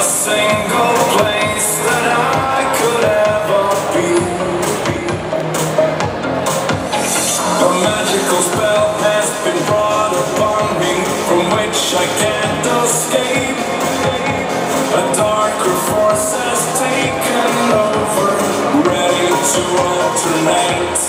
single place that I could ever be. A magical spell has been brought upon me, from which I can't escape. A darker force has taken over, ready to alternate.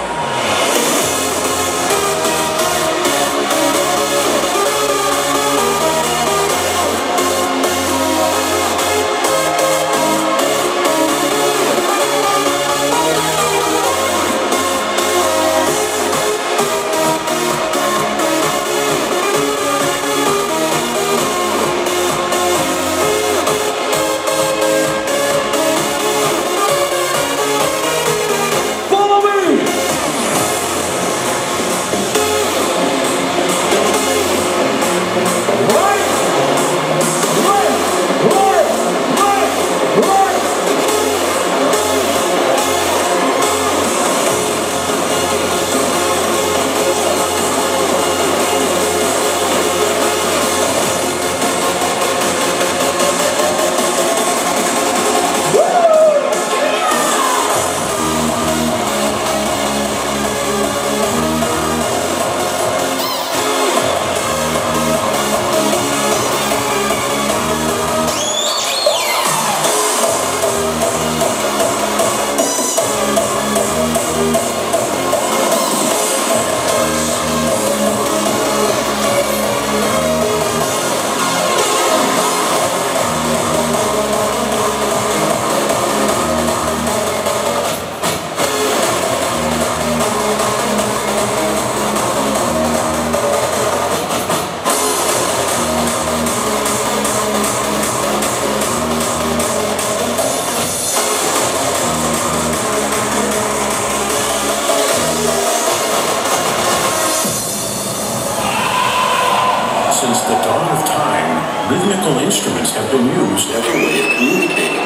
Since the dawn of time, rhythmical instruments have been used as a way of communicating.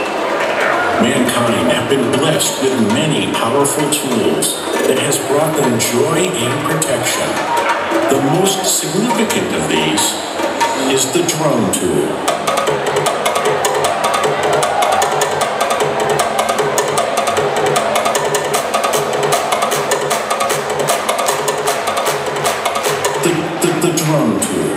Mankind have been blessed with many powerful tools that has brought them joy and protection. The most significant of these is the drum tool. The drum tool.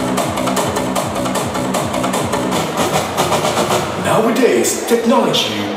Nowadays, technology